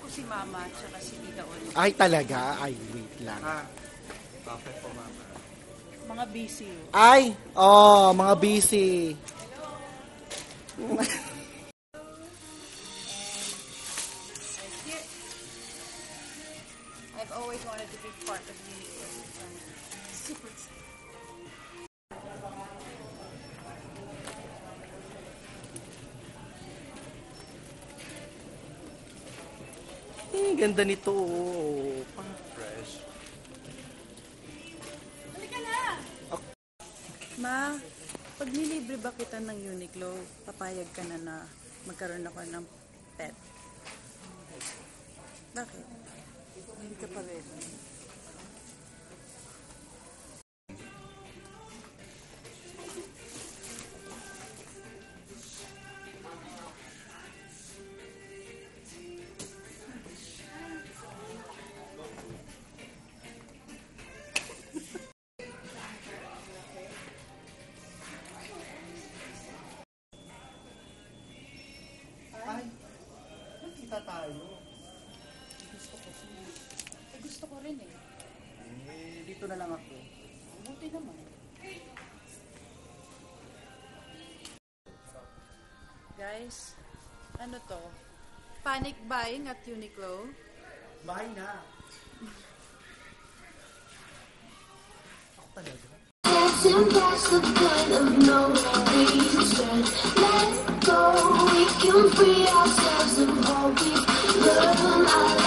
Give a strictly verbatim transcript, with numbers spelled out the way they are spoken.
si Mama at saka si Tita Oli. Ay, talaga? Ay, wait lang. Ah, bakit po, Mama? Mga busy. Ay, oh, mga busy. I've always wanted to be part of Uniqlo. Super excited. Eh, ganda nito. Oh. Fresh. Halika na! Ma, pag nilibre ba kita ng Uniqlo, papayag ka na na magkaroon ako ng pet? Bakit? Hindi ka pa rin. Ay, nakita tayo. Gusto ko siya. Eh, gusto ko rin eh. Eh, dito na lang ako. Buti naman. Guys, ano to? Panic buying at Uniqlo? Bahay na. Ako talaga. Dancing past the point of no return. Let go, we can free ourselves of all we've learned.